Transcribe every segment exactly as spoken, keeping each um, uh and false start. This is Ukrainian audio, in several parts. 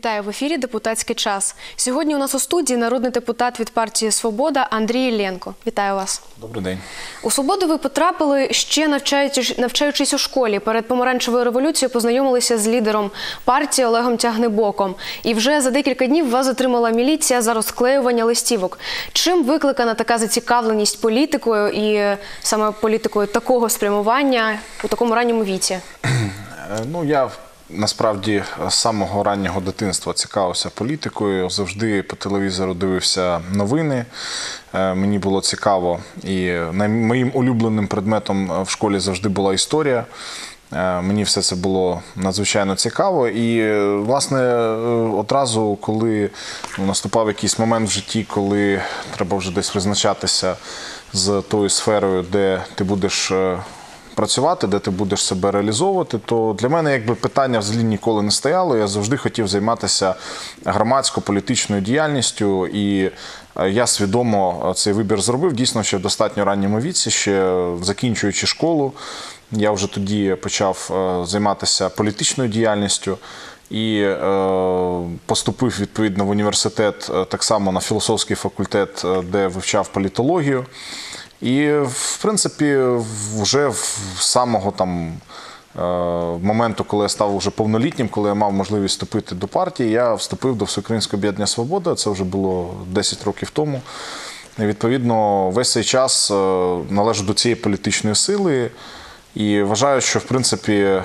Вітаю в ефірі «Депутатський час». Сьогодні у нас у студії народний депутат від партії «Свобода» Андрій Іллєнко. Вітаю вас. Добрий день. У «Свободу» ви потрапили ще навчаючись, навчаючись у школі. Перед помаранчевою революцією познайомилися з лідером партії Олегом Тягнибоком. І вже за декілька днів вас затримала міліція за розклеювання листівок. Чим викликана така зацікавленість політикою і саме політикою такого спрямування у такому ранньому віці? Ну, я насправді з самого раннього дитинства цікавився політикою, завжди по телевізору дивився новини, мені було цікаво. І моїм улюбленим предметом в школі завжди була історія. Мені все це було надзвичайно цікаво. І, власне, одразу, коли наступав якийсь момент в житті, коли треба вже десь визначатися з тою сферою, де ти будеш працювати, де ти будеш себе реалізовувати, то для мене якби питання взагалі ніколи не стояло. Я завжди хотів займатися громадсько-політичною діяльністю, і я свідомо цей вибір зробив, дійсно, ще в достатньо ранньому віці, ще закінчуючи школу. Я вже тоді почав займатися політичною діяльністю і е, поступив, відповідно, в університет, так само на філософський факультет, де вивчав політологію. І, в принципі, вже з самого там моменту, коли я став вже повнолітнім, коли я мав можливість вступити до партії, я вступив до Всеукраїнського об'єднання «Свобода». Це вже було десять років тому. І, відповідно, весь цей час належу до цієї політичної сили. І вважаю, що, в принципі,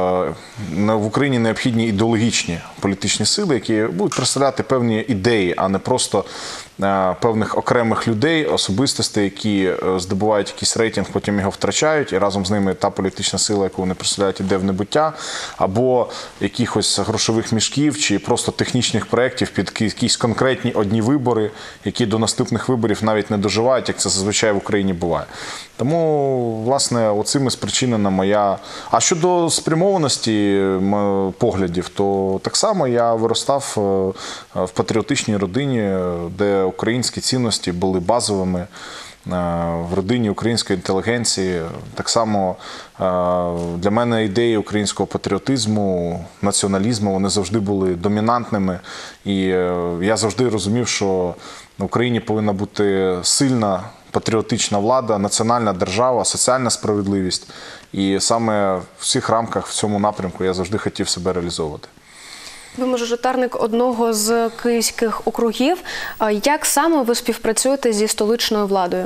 в Україні необхідні ідеологічні політичні сили, які будуть представляти певні ідеї, а не просто певних окремих людей, особистостей, які здобувають якийсь рейтинг, потім його втрачають, і разом з ними та політична сила, яку вони представляють, іде в небуття, або якихось грошових мішків, чи просто технічних проєктів під якісь конкретні одні вибори, які до наступних виборів навіть не доживають, як це зазвичай в Україні буває. Тому, власне, оцими спричинена моя... А щодо спрямованості поглядів, то так само я виростав в патріотичній родині, де українські цінності були базовими, в родині української інтелігенції. Так само для мене ідеї українського патріотизму, націоналізму, вони завжди були домінантними. І я завжди розумів, що в Україні повинна бути сильна патріотична влада, національна держава, соціальна справедливість. І саме в цих рамках, в цьому напрямку я завжди хотів себе реалізовувати. Ви мажоритарник одного з київських округів. Як саме ви співпрацюєте зі столичною владою?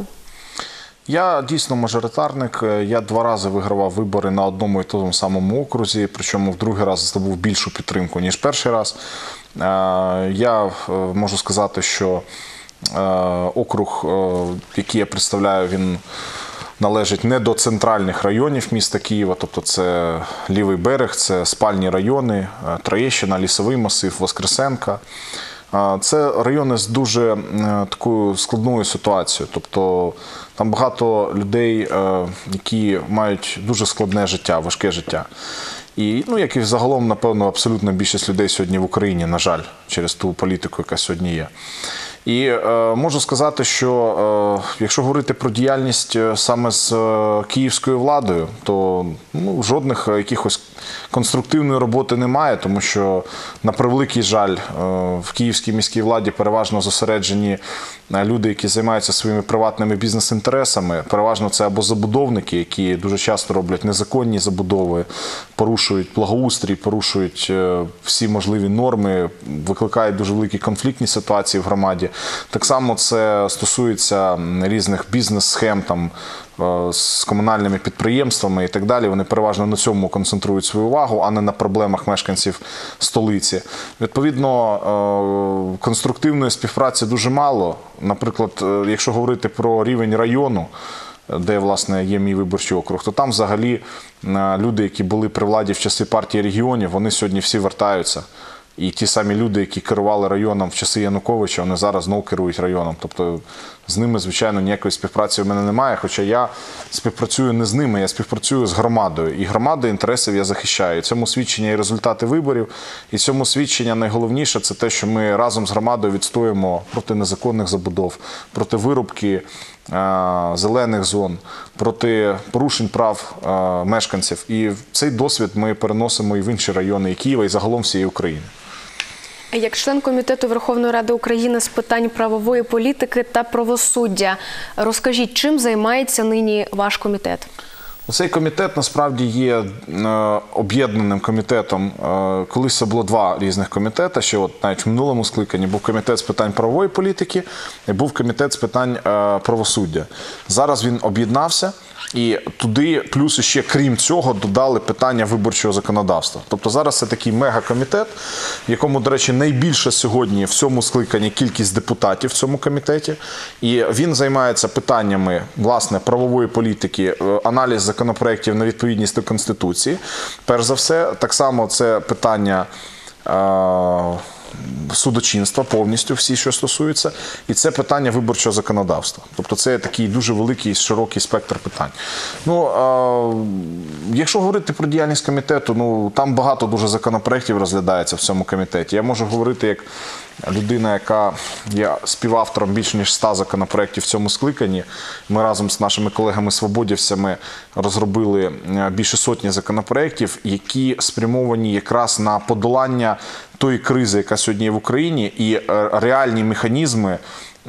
Я дійсно мажоритарник. Я два рази вигравав вибори на одному і тому самому окрузі, причому в другий раз здобув більшу підтримку, ніж перший раз. Я можу сказати, що округ, який я представляю, він належить не до центральних районів міста Києва, тобто це Лівий берег, це спальні райони, Троєщина, Лісовий масив, Воскресенка. Це райони з дуже такою складною ситуацією, тобто там багато людей, які мають дуже складне життя, важке життя. І, ну, як і загалом, напевно, абсолютно більшість людей сьогодні в Україні, на жаль, через ту політику, яка сьогодні є. І е, можу сказати, що е, якщо говорити про діяльність саме з е, київською владою, то ну, жодних якихось конструктивної роботи немає, тому що, на превеликий жаль, е, в київській міській владі переважно зосереджені люди, які займаються своїми приватними бізнес-інтересами. Переважно це або забудовники, які дуже часто роблять незаконні забудови, порушують благоустрій, порушують е, всі можливі норми, викликають дуже великі конфліктні ситуації в громаді. Так само це стосується різних бізнес-схем там, з комунальними підприємствами і так далі. Вони переважно на цьому концентрують свою увагу, а не на проблемах мешканців столиці. Відповідно, конструктивної співпраці дуже мало. Наприклад, якщо говорити про рівень району, де, власне, є мій виборчий округ, то там взагалі люди, які були при владі в часи партії регіонів, вони сьогодні всі вертаються. І ті самі люди, які керували районом в часи Януковича, вони зараз знову керують районом. Тобто з ними, звичайно, ніякої співпраці в мене немає, хоча я співпрацюю не з ними, я співпрацюю з громадою. І громади інтересів я захищаю. І цьому свідчення і результати виборів. І цьому свідчення найголовніше – це те, що ми разом з громадою відстоїмо проти незаконних забудов, проти вирубки зелених зон, проти порушень прав мешканців. І цей досвід ми переносимо і в інші райони і Києва, і загалом всієї України. Як член Комітету Верховної Ради України з питань правової політики та правосуддя, розкажіть, чим займається нині ваш комітет? Цей комітет насправді є е, об'єднаним комітетом. Е, колись це було два різних комітети, ще от навіть в минулому скликанні був комітет з питань правової політики і був комітет з питань е, правосуддя. Зараз він об'єднався. І туди, плюс ще крім цього, додали питання виборчого законодавства. Тобто зараз це такий мегакомітет, в якому, до речі, найбільше сьогодні в цьому скликанні кількість депутатів в цьому комітеті. І він займається питаннями, власне, правової політики, аналіз законопроєктів на відповідність до Конституції. Перш за все, так само це питання е судочинства повністю всі, що стосується, і це питання виборчого законодавства. Тобто це такий дуже великий, широкий спектр питань. Ну, е якщо говорити про діяльність комітету, ну, там багато дуже законопроєктів розглядається в цьому комітеті. Я можу говорити як людина, яка є співавтором більше ніж ста законопроєктів в цьому скликанні. Ми разом з нашими колегами-свободівцями розробили більше сотні законопроєктів, які спрямовані якраз на подолання тої кризи, яка сьогодні є в Україні, і реальні механізми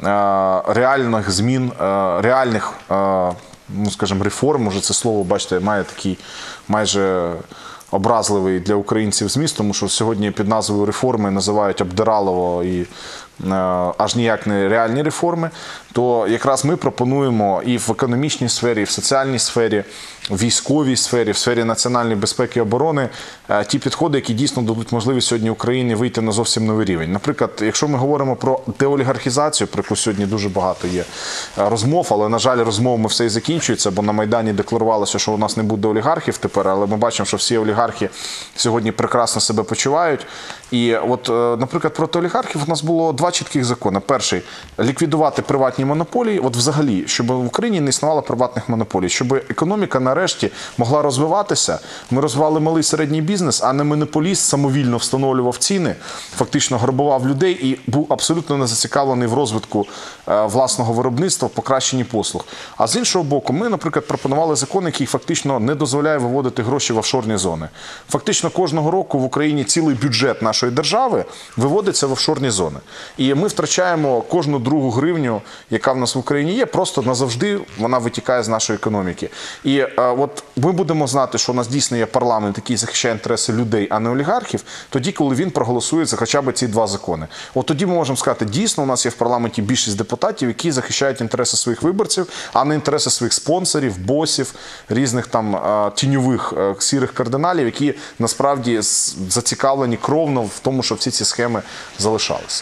реальних змін, реальних, ну, скажімо, реформ, може це слово, бачите, має такий майже образливий для українців зміст, тому що сьогодні під назвою реформи називають обдиралово і е, аж ніяк не реальні реформи, то якраз ми пропонуємо і в економічній сфері, і в соціальній сфері, в військовій сфері, в сфері національної безпеки і оборони е, ті підходи, які дійсно дадуть можливість сьогодні Україні вийти на зовсім новий рівень. Наприклад, якщо ми говоримо про деолігархізацію, про яку сьогодні дуже багато є розмов, але, на жаль, розмовами все і закінчується, бо на Майдані декларувалося, що у нас не буде олігархів тепер, але ми бачимо, що всі олігархи сьогодні прекрасно себе почувають. І от, наприклад, проти олігархів у нас було два чітких закони. Перший – ліквідувати приватні монополії, от взагалі, щоб в Україні не існувало приватних монополій, щоб економіка нарешті могла розвиватися. Ми розвивали малий середній бізнес, а не монополіст самовільно встановлював ціни, фактично грабував людей і був абсолютно не зацікавлений в розвитку власного виробництва, в покращенні послуг. А з іншого боку, ми, наприклад, пропонували закон, який фактично не дозволяє виводити гроші в офшорні зони. Фактично кожного року в Україні цілий бюджет нашої держави виводиться в офшорні зони. І ми втрачаємо кожну другу гривню, яка в нас в Україні є, просто назавжди вона витікає з нашої економіки. І е, от ми будемо знати, що у нас дійсно є парламент, який захищає інтереси людей, а не олігархів, тоді, коли він проголосує за хоча б ці два закони. От тоді ми можемо сказати, дійсно у нас є в парламенті більшість депутатів, які захищають інтереси своїх виборців, а не інтереси своїх спонсорів, босів, різних там е, тіньових е, сірих кардиналів, які насправді зацікавлені кровно в тому, щоб всі ці схеми залишалися.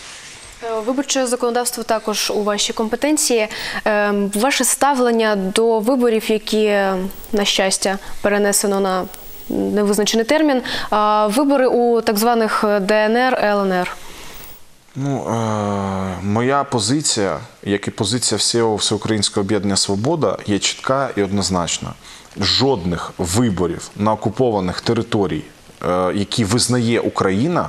Виборче законодавство також у вашій компетенції. Ваше ставлення до виборів, які, на щастя, перенесено на невизначений термін, вибори у так званих Де Ен Ер, Ел Ен Ер? Ну, е, моя позиція, як і позиція всього Всеукраїнського об'єднання «Свобода», є чітка і однозначна. Жодних виборів на окупованих територій, е, які визнає Україна,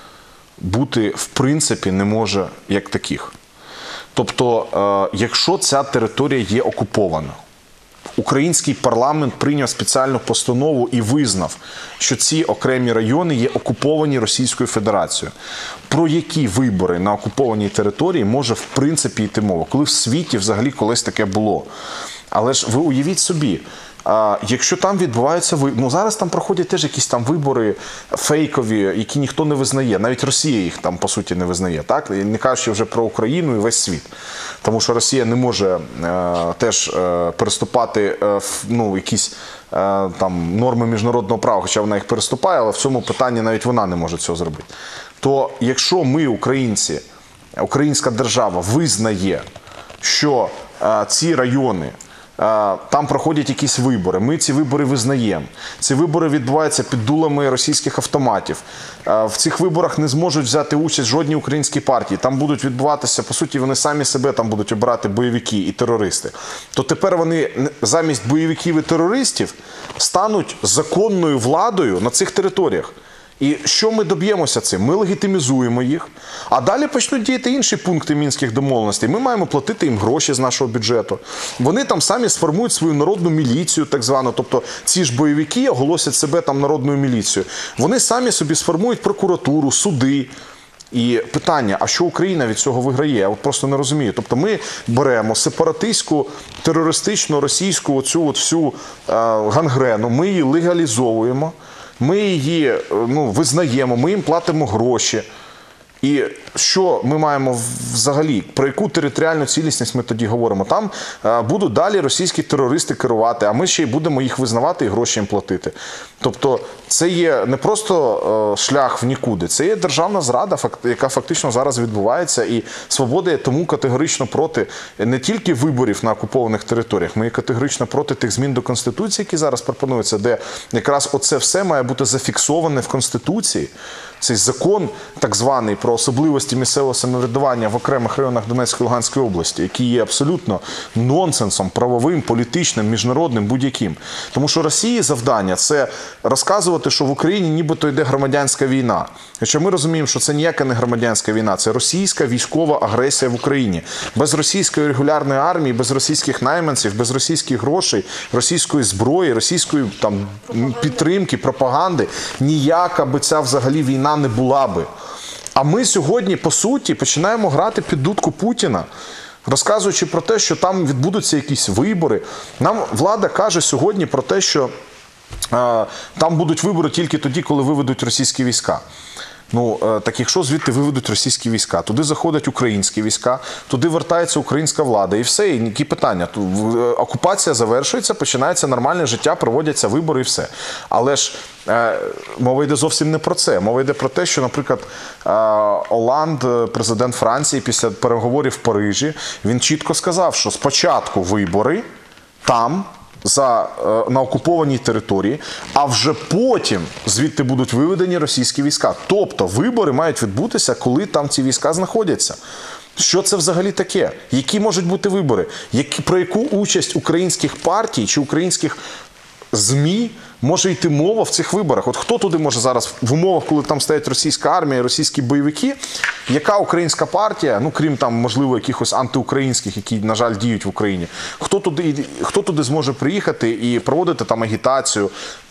бути в принципі не може як таких. Тобто, е, якщо ця територія є окупована, український парламент прийняв спеціальну постанову і визнав, що ці окремі райони є окуповані Російською Федерацією. Про які вибори на окупованій території може в принципі йти мова? Коли в світі взагалі колись таке було? Але ж ви уявіть собі, А, якщо там відбуваються вибори, ну зараз там проходять теж якісь там вибори фейкові, які ніхто не визнає, навіть Росія їх там по суті не визнає, так? Не кажучи вже про Україну і весь світ. Тому що Росія не може е, теж е, переступати е, ну, якісь е, там норми міжнародного права, хоча вона їх переступає, але в цьому питанні навіть вона не може цього зробити. То якщо ми, українці, українська держава визнає, що е, ці райони, там проходять якісь вибори, ми ці вибори визнаємо. Ці вибори відбуваються під дулами російських автоматів. В цих виборах не зможуть взяти участь жодні українські партії. Там будуть відбуватися, по суті, вони самі себе там будуть обирати бойовики і терористи. То тепер вони замість бойовиків і терористів стануть законною владою на цих територіях. І що ми доб'ємося цим? Ми легітимізуємо їх, а далі почнуть діяти інші пункти Мінських домовленостей. Ми маємо платити їм гроші з нашого бюджету. Вони там самі сформують свою народну міліцію, так звану, тобто ці ж бойовики оголосять себе там народною міліцією. Вони самі собі сформують прокуратуру, суди. І питання, а що Україна від цього виграє? Я от просто не розумію. Тобто ми беремо сепаратистську, терористичну, російську оцю от всю е, гангрену, ми її легалізовуємо, ми її ну, визнаємо, ми їм платимо гроші. І що ми маємо взагалі, про яку територіальну цілісність ми тоді говоримо? Там е, будуть далі російські терористи керувати, а ми ще й будемо їх визнавати і гроші їм платити. Тобто це є не просто е, шлях в нікуди, це є державна зрада, факт, яка фактично зараз відбувається. І Свобода є тому категорично проти не тільки виборів на окупованих територіях, ми є категорично проти тих змін до Конституції, які зараз пропонуються, де якраз оце все має бути зафіксоване в Конституції. Цей закон, так званий, про особливості місцевого самоврядування в окремих районах Донецької і Луганської області, який є абсолютно нонсенсом, правовим, політичним, міжнародним, будь-яким. Тому що Росії завдання – це розказувати, що в Україні нібито йде громадянська війна. Хоча ми розуміємо, що це ніяка не громадянська війна, це російська військова агресія в Україні. Без російської регулярної армії, без російських найманців, без російських грошей, російської зброї, російської там, підтримки, пропаганди, ніяка би ця взагалі війна не була би. А ми сьогодні, по суті, починаємо грати під дудку Путіна, розказуючи про те, що там відбудуться якісь вибори. Нам влада каже сьогодні про те, що е, там будуть вибори тільки тоді, коли виведуть російські війська. Ну, так якщо звідти виведуть російські війська, туди заходять українські війська, туди вертається українська влада і все, і які питання. Окупація завершується, починається нормальне життя, проводяться вибори і все. Але ж е, мова йде зовсім не про це. Мова йде про те, що, наприклад, е, Оланд, президент Франції, після переговорів в Парижі, він чітко сказав, що спочатку вибори там, За, на окупованій території, а вже потім звідти будуть виведені російські війська. Тобто вибори мають відбутися, коли там ці війська знаходяться. Що це взагалі таке? Які можуть бути вибори? Які, про яку участь українських партій чи українських ЗМІ може йти мова в цих виборах? От хто туди може зараз, в умовах, коли там стоять російська армія, російські бойовики, яка українська партія, ну крім там, можливо, якихось антиукраїнських, які, на жаль, діють в Україні, хто туди, хто туди зможе приїхати і проводити там агітацію,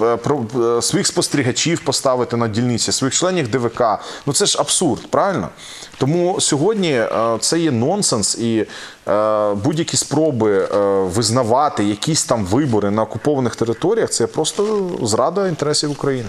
своїх спостерігачів поставити на дільниці, своїх членів ДВК? Ну це ж абсурд, правильно? Тому сьогодні це є нонсенс, і будь-які спроби визнавати якісь там вибори на окупованих територіях – це просто зрада інтересів України.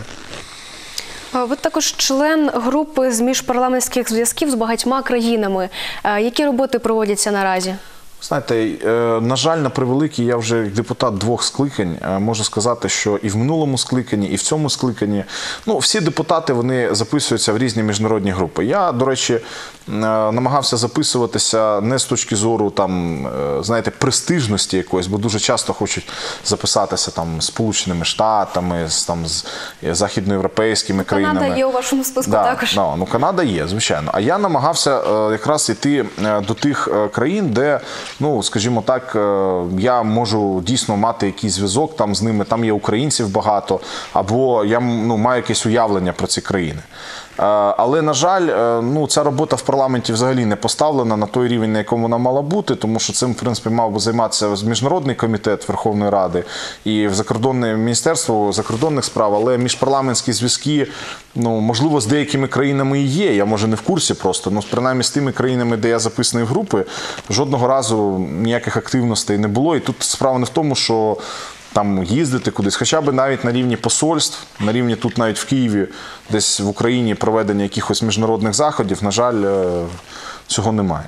Ви також член групи з міжпарламентських зв'язків з багатьма країнами. Які роботи проводяться наразі? Знаєте, на жаль, на превеликий, я вже як депутат двох скликань можу сказати, що і в минулому скликанні, і в цьому скликанні, ну, всі депутати, вони записуються в різні міжнародні групи. Я, до речі, намагався записуватися не з точки зору, там, знаєте, престижності якоїсь, бо дуже часто хочуть записатися там з Сполученими Штатами, з, там, з західноєвропейськими країнами. Канада є у вашому списку да, також. Да, ну, Канада є, звичайно. А я намагався якраз йти до тих країн, де, ну, скажімо так, я можу дійсно мати якийсь зв'язок там з ними, там є українців багато, або я, ну, маю якесь уявлення про ці країни. Але, на жаль, ну, ця робота в парламенті взагалі не поставлена на той рівень, на якому вона мала бути, тому що цим, в принципі, мав би займатися Міжнародний комітет Верховної Ради і в закордонне Міністерство закордонних справ, але міжпарламентські зв'язки, ну, можливо, з деякими країнами і є, я, може, не в курсі просто, але, принаймні, з тими країнами, де я записаний в групи, жодного разу ніяких активностей не було. І тут справа не в тому, що там їздити кудись, хоча б навіть на рівні посольств, на рівні тут навіть в Києві, десь в Україні проведення якихось міжнародних заходів, на жаль, цього немає.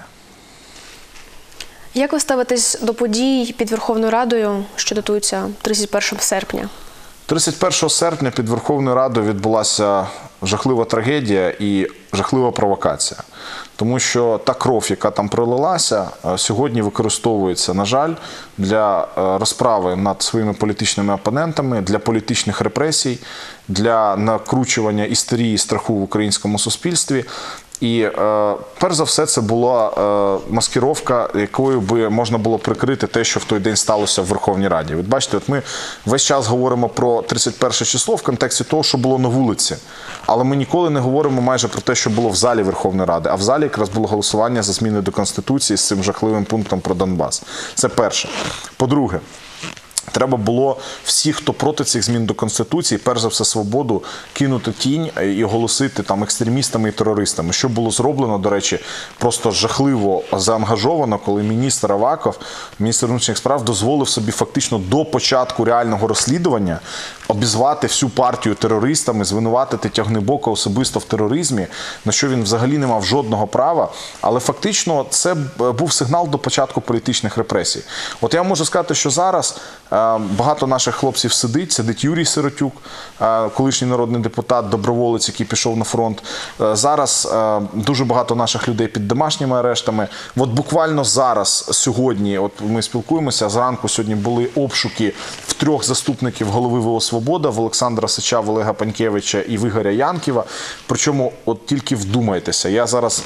Як ви ставитесь до подій під Верховною Радою, що датуються тридцять першого серпня? тридцять першого серпня під Верховною Радою відбулася жахлива трагедія і жахлива провокація. Тому що та кров, яка там пролилася, сьогодні використовується, на жаль, для розправи над своїми політичними опонентами, для політичних репресій, для накручування істерії, страху в українському суспільстві. І, е, перш за все, це була е, маскировка, якою би можна було прикрити те, що в той день сталося в Верховній Раді. Ви бачите, от ми весь час говоримо про тридцять перше число в контексті того, що було на вулиці. Але ми ніколи не говоримо майже про те, що було в залі Верховної Ради. А в залі якраз було голосування за зміни до Конституції з цим жахливим пунктом про Донбас. Це перше. По-друге, Треба було всіх, хто проти цих змін до Конституції, перш за все свободу, кинути тінь і оголосити там екстремістами і терористами. Що було зроблено, до речі, просто жахливо заангажовано, коли міністр Аваков, міністр внутрішніх справ, дозволив собі фактично до початку реального розслідування обізвати всю партію терористами, звинуватити Тягнибока особисто в тероризмі, на що він взагалі не мав жодного права. Але фактично це був сигнал до початку політичних репресій. От я можу сказати, що зараз багато наших хлопців сидить, сидить Юрій Сиротюк, колишній народний депутат, доброволець, який пішов на фронт. Зараз дуже багато наших людей під домашніми арештами. От буквально зараз, сьогодні, от ми спілкуємося, зранку сьогодні були обшуки в трьох заступників голови ВО «Свобода», в Олександра Сича, в Олега Панькевича і в Ігоря Янківа. Причому, от тільки вдумайтеся, я зараз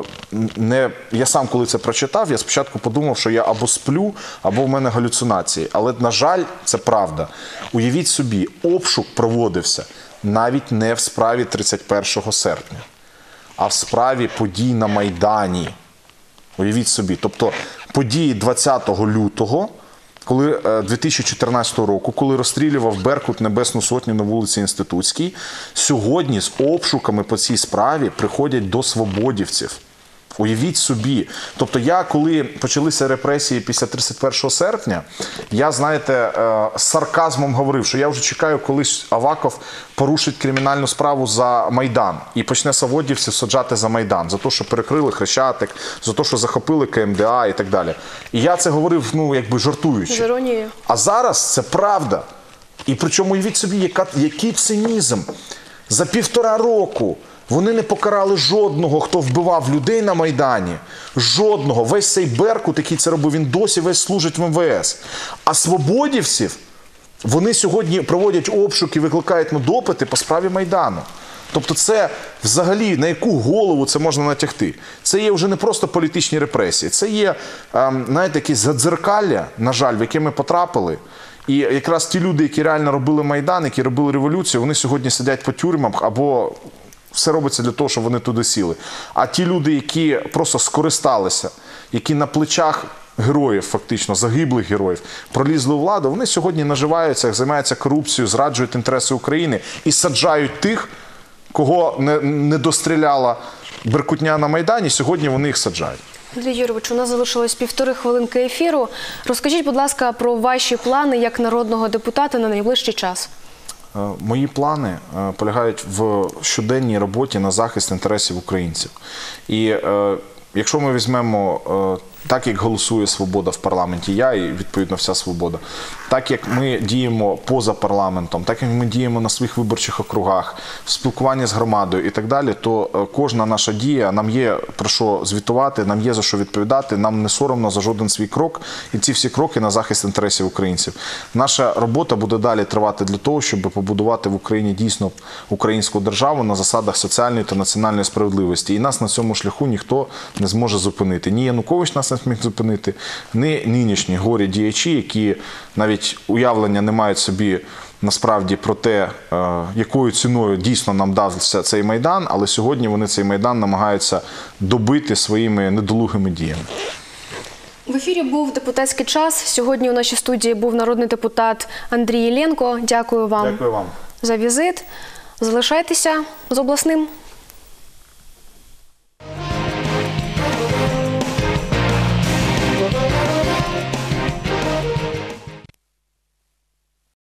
не, я сам коли це прочитав, я спочатку подумав, що я або сплю, або в мене галюцинації. Але, на жаль, це правда. Уявіть собі, обшук проводився навіть не в справі тридцять першого серпня, а в справі подій на Майдані. Уявіть собі, тобто події двадцятого лютого, коли дві тисячі чотирнадцятого року, коли розстрілював Беркут Небесну Сотню на вулиці Інститутській, сьогодні з обшуками по цій справі приходять до свободівців. Уявіть собі. Тобто я, коли почалися репресії після тридцять першого серпня, я, знаєте, з сарказмом говорив, що я вже чекаю, колись Аваков порушить кримінальну справу за Майдан і почне свободівців саджати за Майдан, за те, що перекрили Хрещатик, за те, що захопили ка ем де а і так далі. І я це говорив, ну, якби жартуючи. З іронією. А зараз це правда. І причому, уявіть собі, яка, який цинізм. За півтора року вони не покарали жодного, хто вбивав людей на Майдані. Жодного. Весь цей Беркут, який це робив, він досі весь служить в ем ве ес. А свободівців, вони сьогодні проводять обшуки, викликають на допити по справі Майдану. Тобто це взагалі, на яку голову це можна натягти? Це є вже не просто політичні репресії. Це є, знаєте, якісь задзеркалля, на жаль, в яке ми потрапили. І якраз ті люди, які реально робили Майдан, які робили революцію, вони сьогодні сидять по тюрмах або все робиться для того, щоб вони туди сіли. А ті люди, які просто скористалися, які на плечах героїв, фактично, загиблих героїв, пролізли у владу, вони сьогодні наживаються, займаються корупцією, зраджують інтереси України і саджають тих, кого не, не достріляла беркутня на Майдані, сьогодні вони їх саджають. Андрій Юрійович, у нас залишилось півтори хвилинки ефіру. Розкажіть, будь ласка, про ваші плани як народного депутата на найближчий час. Мої плани полягають в щоденній роботі на захист інтересів українців. І е, якщо ми візьмемо е, так, як голосує «Свобода» в парламенті, я і, відповідно, вся «Свобода», так, як ми діємо поза парламентом, так, як ми діємо на своїх виборчих округах, в спілкуванні з громадою і так далі, то кожна наша дія, нам є про що звітувати, нам є за що відповідати, нам не соромно за жоден свій крок, і ці всі кроки на захист інтересів українців. Наша робота буде далі тривати для того, щоб побудувати в Україні дійсно українську державу на засадах соціальної та національної справедливості. І нас на цьому шляху ніхто не зможе зупинити. Ні Янукович нас не зміг зупинити, ні нинішні горі діячі, які навіть уявлення не мають собі насправді про те, якою ціною дійсно нам дався цей Майдан, але сьогодні вони цей Майдан намагаються добити своїми недолугими діями. В ефірі був «Депутатський час». Сьогодні у нашій студії був народний депутат Андрій Іллєнко. Дякую вам, Дякую вам. за візит. Залишайтеся з обласним.